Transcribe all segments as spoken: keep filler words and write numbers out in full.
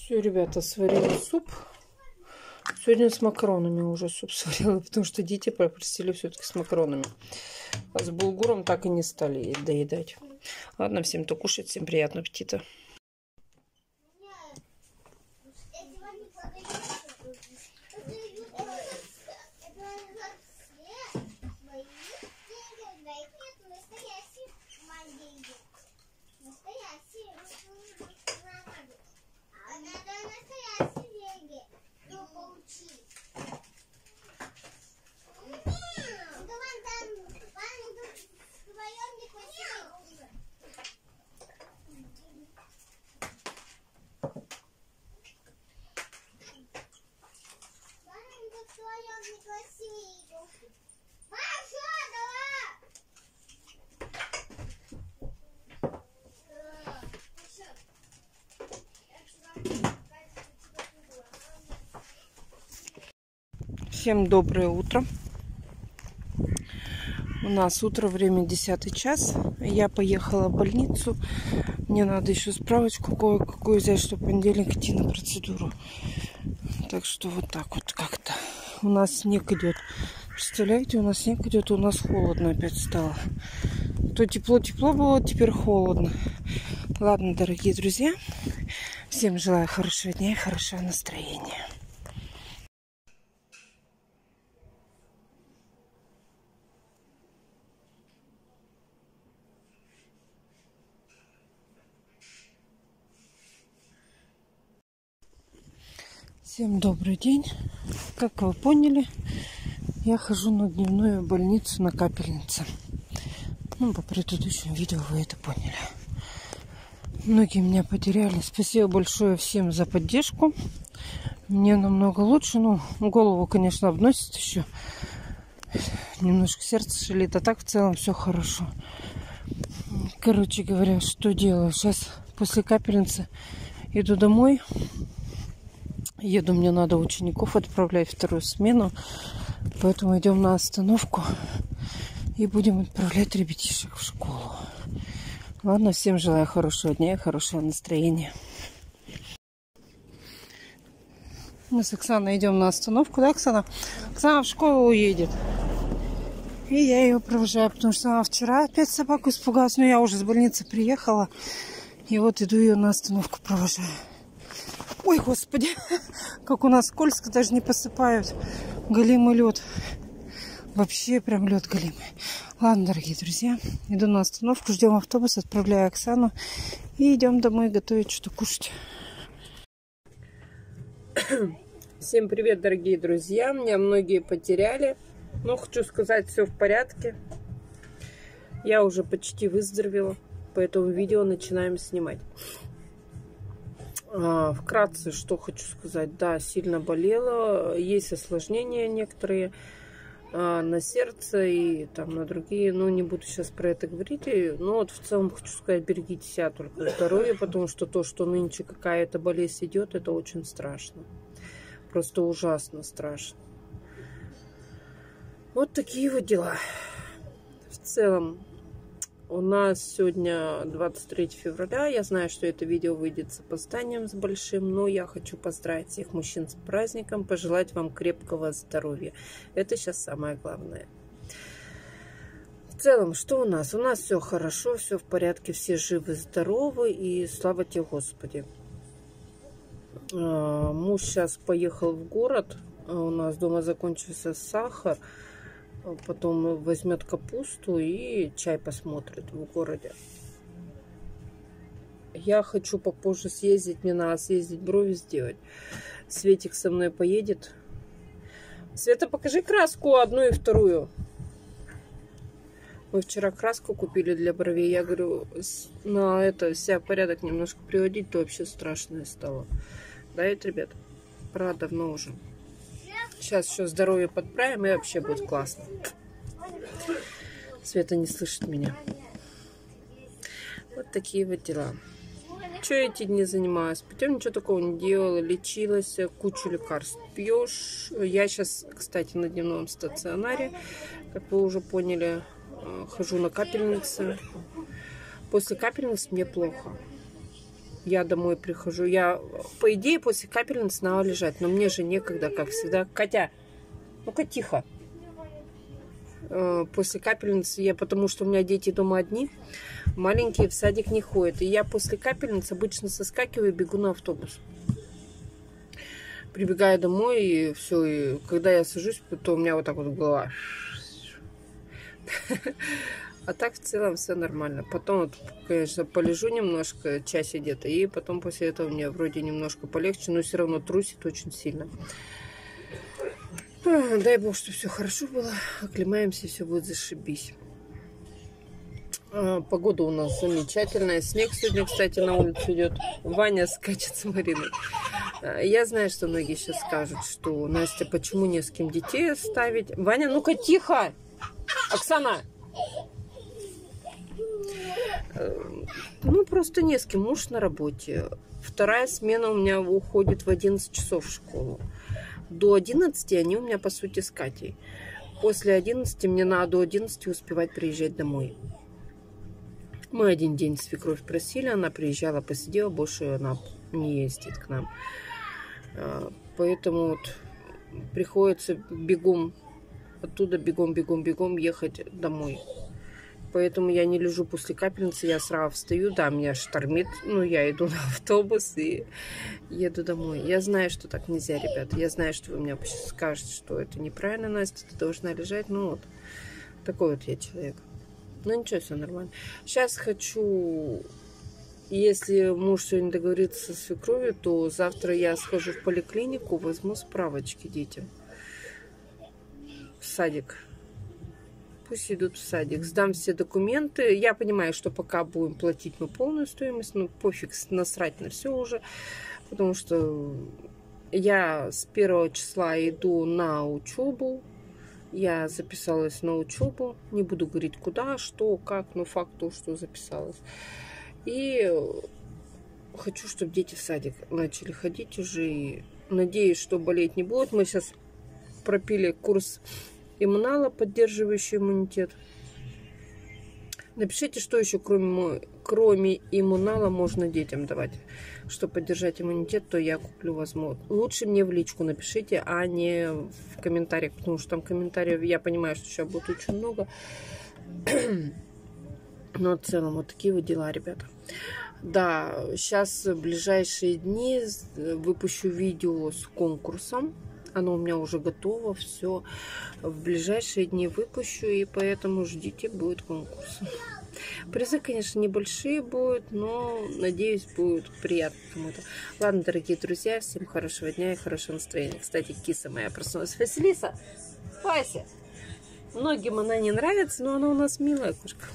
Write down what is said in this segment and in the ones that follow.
Все, ребята, сварила суп. Сегодня с макаронами уже суп сварила, потому что дети попросили все-таки с макаронами. А с булгуром так и не стали доедать. Ладно, всем-то кушать, всем приятного аппетита. Всем доброе утро. У нас утро, время десятый час. Я поехала в больницу. Мне надо еще справочку кое-какую взять, чтобы в понедельник идти на процедуру. Так что вот так вот как-то. У нас снег идет. Представляете, у нас снег идет, у нас холодно опять стало. То тепло-тепло было, теперь холодно. Ладно, дорогие друзья, всем желаю хорошего дня и хорошего настроения. Всем добрый день. Как вы поняли, я хожу на дневную больницу на капельнице. Ну, по предыдущему видео вы это поняли. Многие меня потеряли. Спасибо большое всем за поддержку. Мне намного лучше. Ну, голову, конечно, обносит еще. Немножко сердце шалит. А так в целом все хорошо. Короче говоря, что делаю? Сейчас после капельницы иду домой. Еду, мне надо учеников отправлять вторую смену. Поэтому идем на остановку. И будем отправлять ребятишек в школу. Ладно, всем желаю хорошего дня и хорошего настроения. Мы с Оксаной идем на остановку, да, Оксана? Оксана в школу уедет. И я ее провожаю, потому что она вчера опять собаку испугалась. Но я уже с больницы приехала. И вот иду ее на остановку провожаю. Ой, господи, как у нас скользко, даже не посыпают. Голимый лед. Вообще прям лед голимый. Ладно, дорогие друзья, иду на остановку, ждем автобус, отправляю Оксану. И идем домой готовить что-то кушать. Всем привет, дорогие друзья. Меня многие потеряли. Но хочу сказать, все в порядке. Я уже почти выздоровела. Поэтому видео начинаем снимать. Вкратце, что хочу сказать. Да, сильно болела. Есть осложнения некоторые на сердце и там на другие. Но не буду сейчас про это говорить. Но вот в целом хочу сказать, берегите себя, только здоровье. Потому что то, что нынче какая-то болезнь идет, это очень страшно. Просто ужасно страшно. Вот такие вот дела. В целом. У нас сегодня двадцать третье февраля. Я знаю, что это видео выйдет с опозданием с большим, но я хочу поздравить всех мужчин с праздником, пожелать вам крепкого здоровья. Это сейчас самое главное. В целом, что у нас? У нас все хорошо, все в порядке, все живы, здоровы и слава тебе, Господи. Муж сейчас поехал в город. У нас дома закончился сахар. Потом возьмет капусту и чай посмотрит в городе. Я хочу попозже съездить. Мне надо съездить, брови сделать. Светик со мной поедет. Света, покажи краску одну и вторую. Мы вчера краску купили для бровей. Я говорю, на это себя порядок немножко приводить, то вообще страшное стало. Да, это, ребят? Пора давно уже. Сейчас еще здоровье подправим, и вообще будет классно. Света не слышит меня. Вот такие вот дела. Что эти дни занимаюсь? Потом ничего такого не делала. Лечилась, кучу лекарств пьешь. Я сейчас, кстати, на дневном стационаре. Как вы уже поняли, хожу на капельницы. После капельниц мне плохо. я домой прихожу. Я, по идее, после капельницы надо лежать, но мне же некогда, как всегда. Катя, ну-ка тихо. После капельницы я, потому что у меня дети дома одни, маленькие в садик не ходят. И я после капельницы обычно соскакиваю и бегу на автобус. Прибегаю домой, и все. И когда я сажусь, то у меня вот так вот голова. А так в целом все нормально. Потом, вот, конечно, полежу немножко, часе где-то, и потом после этого мне вроде немножко полегче, но все равно трусит очень сильно. Дай бог, что все хорошо было. Оклемаемся, все будет зашибись. Погода у нас замечательная. Снег сегодня, кстати, на улице идет. Ваня скачет с Мариной. Я знаю, что многие сейчас скажут, что Настя, почему не с кем детей оставить? Ваня, ну-ка тихо! Оксана! Ну, просто не с кем. Муж на работе. Вторая смена у меня уходит в одиннадцать часов в школу. До одиннадцати они у меня, по сути, с Катей. После одиннадцати мне надо до одиннадцати успевать приезжать домой. Мы один день свекровь просили, она приезжала, посидела, больше она не ездит к нам. Поэтому вот приходится бегом, оттуда бегом, бегом, бегом ехать домой. Поэтому я не лежу после капельницы, я сразу встаю, да, меня штормит, ну, я иду на автобус и еду домой. Я знаю, что так нельзя, ребята, я знаю, что вы мне скажете, что это неправильно, Настя, ты должна лежать, ну, вот, такой вот я человек. Ну, ничего, все нормально. Сейчас хочу, если муж сегодня договорится со свекровью, то завтра я схожу в поликлинику, возьму справочки детям в садик. Пусть идут в садик. Сдам все документы. Я понимаю, что пока будем платить мы полную стоимость, ну пофиг, насрать на все уже. Потому что я с первого числа иду на учебу. Я записалась на учебу. Не буду говорить куда, что, как, но факт то, что записалась. И хочу, чтобы дети в садик начали ходить уже. И надеюсь, что болеть не будут. Мы сейчас пропили курс иммунала, поддерживающий иммунитет. Напишите, что еще кроме, кроме иммунала можно детям давать, чтобы поддержать иммунитет, то я куплю, возможно. Лучше мне в личку напишите, а не в комментариях, потому что там комментариев, я понимаю, что сейчас будет очень много. Но в целом вот такие вот дела, ребята. Да, сейчас в ближайшие дни выпущу видео с конкурсом. Оно у меня уже готово, все. В ближайшие дни выпущу, и поэтому ждите, будет конкурс. Призы, конечно, небольшие будут, но, надеюсь, будет приятно кому-то. Ладно, дорогие друзья, всем хорошего дня и хорошего настроения. Кстати, киса моя проснулась. Василиса, Вася. Многим она не нравится, но она у нас милая кошка.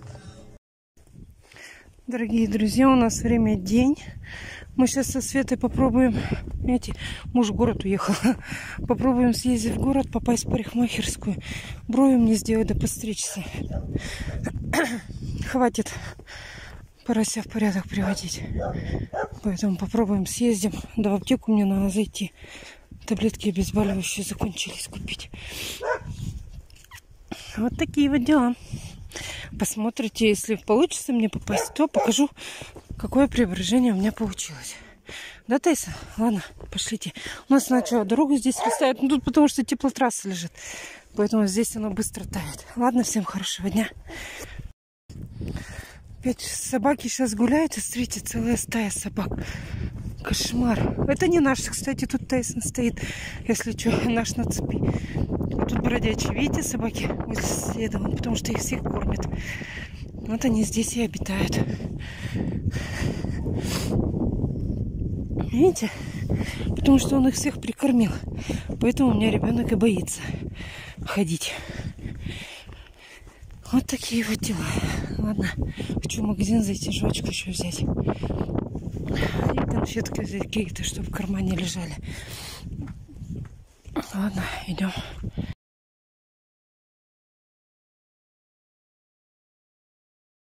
Дорогие друзья, у нас время день. Мы сейчас со Светой попробуем, знаете, муж в город уехал, попробуем съездить в город, попасть в парикмахерскую, брови мне сделать да постричься. Хватит, пора себя в порядок приводить. Поэтому попробуем съездим. Да в аптеку мне надо зайти. Таблетки обезболивающие закончились купить. Вот такие вот дела. Посмотрите, если получится мне попасть, то покажу, какое преображение у меня получилось. Да, Тайсон? Ладно, пошлите. У нас сначала дорогу здесь расставят, ну тут потому что теплотрасса лежит. Поэтому здесь оно быстро тает. Ладно, всем хорошего дня. Опять собаки сейчас гуляют, и смотрите, целая стая собак. Кошмар. Это не наш, кстати, тут Тайсон стоит, если что, наш на цепи. Тут бродячие, видите, собаки возле соседа, потому что их всех кормят. Вот они здесь и обитают. Видите? Потому что он их всех прикормил. Поэтому у меня ребенок и боится ходить. Вот такие вот дела. Ладно, хочу в магазин зайти, жвачку еще взять. И конфетки взять какие-то, чтобы в кармане лежали. Ладно, идем.